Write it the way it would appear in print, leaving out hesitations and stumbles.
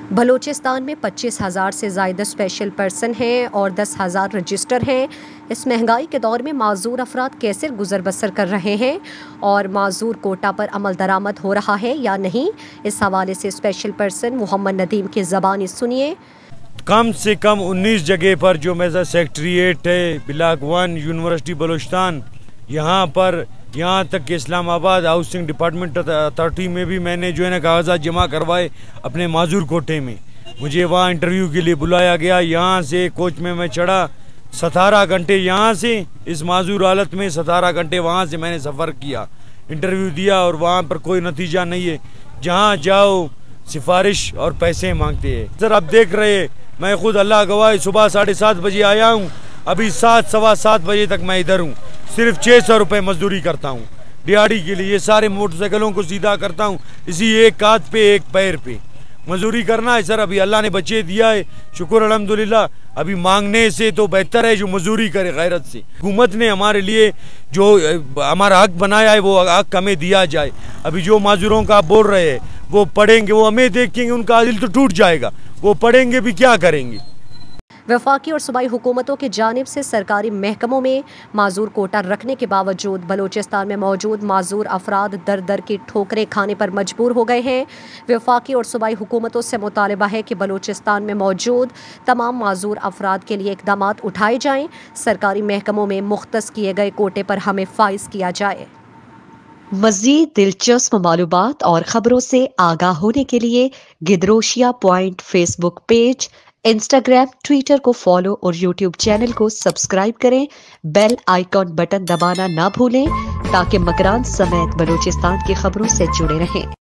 بلوچستان میں 25,000 سے زائد اسپیشل پرسن ہیں اور 10,000 رجسٹر ہیں۔ اس مہنگائی کے دور میں معذور افراد کیسے گزر بسر کر رہے ہیں اور معذور کوٹا پر عمل درآمد ہو رہا ہے یا نہیں، اس حوالے سے اسپیشل پرسن محمد ندیم کی زبانی سنیے۔ کم سے کم 19 جگہ پر جو میزا سیکٹریٹ ہے بلاک 1 یونیورسٹی بلوچستان، یہاں تک کہ اسلام آباد ہاؤسنگ ڈپارٹمنٹ اتھارٹی میں بھی میں نے جو ہے نا کاغذات جمع کروائے اپنے معذور کوٹے میں۔ مجھے وہاں انٹرویو کے لیے بلایا گیا، یہاں سے کوچ میں چڑھا 17 گھنٹے یہاں سے اس معذور حالت میں 17 گھنٹے وہاں سے میں نے سفر کیا، انٹرویو دیا اور وہاں پر کوئی نتیجہ نہیں ہے۔ جہاں جاؤ سفارش اور پیسے مانگتے ہیں۔ سر آپ دیکھ رہے میں خود اللہ گواہ صبح 7:30 بجے آیا ہوں، ابھی 7 سوا 7 بجے تک میں ادھر ہوں، صرف 600 روپے مزدوری کرتا ہوں دیہڑی کے لیے۔ یہ سارے موٹر سائیکلوں کو سیدھا کرتا ہوں اسی ایک ہاتھ پہ ایک پیر پہ مزدوری کرنا ہے۔ سر ابھی اللہ نے بچے دیا ہے، شکر الحمدللہ۔ ابھی مانگنے سے تو بہتر ہے جو مزدوری کرے غیرت سے۔ حکومت نے ہمارے لیے جو ہمارا حق بنایا ہے وہ حق ہمیں دیا جائے۔ ابھی جو معذوروں کا آپ بول رہے ہیں وہ پڑھیں گے، وہ ہمیں دیکھیں گے، ان کا دل تو ٹوٹ جائے گا، وہ پڑھیں گے بھی کیا کریں گے۔ وفاقی اور صوبائی حکومتوں کی جانب سے سرکاری محکموں میں معذور کوٹا رکھنے کے باوجود بلوچستان میں موجود معذور افراد در در کی ٹھوکریں کھانے پر مجبور ہو گئے ہیں۔ وفاقی اور صوبائی حکومتوں سے مطالبہ ہے کہ بلوچستان میں موجود تمام معذور افراد کے لیے اقدامات اٹھائے جائیں، سرکاری محکموں میں مختص کیے گئے کوٹے پر ہمیں فائز کیا جائے۔ مزید دلچسپ معلومات اور خبروں سے آگاہ ہونے کے لیے Gedrosia point Facebook page, Instagram, Twitter کو فالو اور یوٹیوب چینل کو سبسکرائب کریں۔ بیل آئیکن بٹن دبانا نہ بھولیں تاکہ مکران سمیت بلوچستان کی خبروں سے جڑے رہیں۔